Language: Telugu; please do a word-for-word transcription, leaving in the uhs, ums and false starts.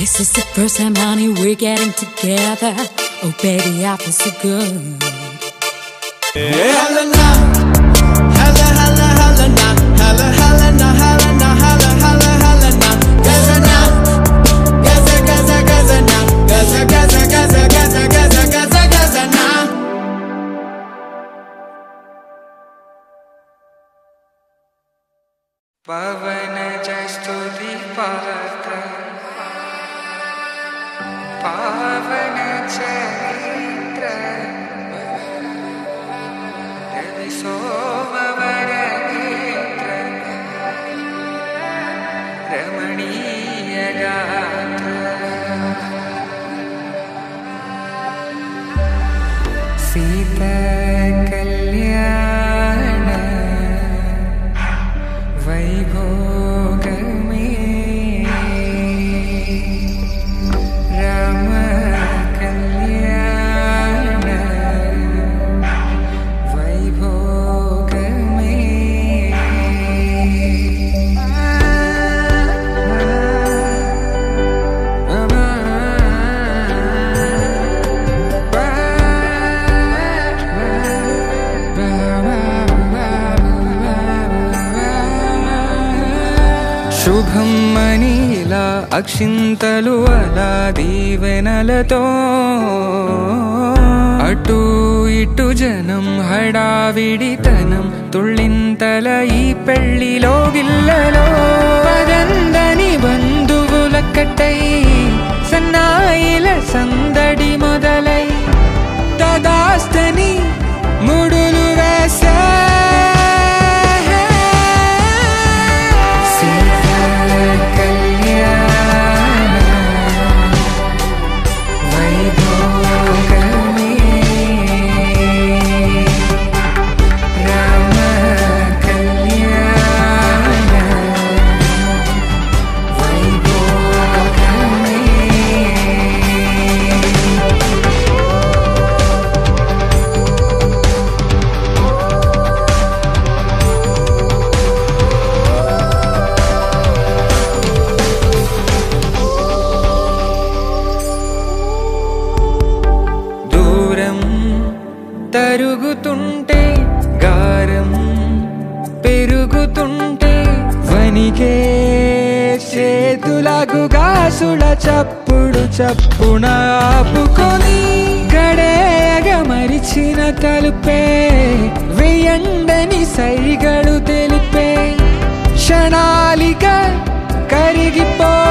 This is the first time, honey, we're getting together. Oh, baby, I feel so good. Hey, holla now, holla, holla, holla now, holla, holla now, holla now, holla, holla, holla now. Gaza now, gaza, gaza, gaza now, gaza, gaza, gaza, gaza, gaza, gaza, gaza now. Pavan jai stuti patra, pavan charitra, Ravi soma varanitra, Ramaniya gatra, Sita kalyana Vaibhogame Rama Kalyana Vaibhogame శుభం మనీలా అక్షింతలు అలా దీవెనలతో అటు ఇటు జనం హడావిడితనం తుళ్ళింతల ఈ పెళ్లిలో గిల్లలో పదందని బంధువులక్కటై సన్నాయిల సందడి మొదలై తదాస్తని ముడులు వేసే తరుగుతుంటే గారం పెరుగుతుంటే వనికే చేతులకు గాసుల చప్పుడు చప్పున ఆపుకొని గడేయగ మరిచిన తలుపే వెయ్యండని సైగడు తెలిపే క్షణాలిక కరిగిపో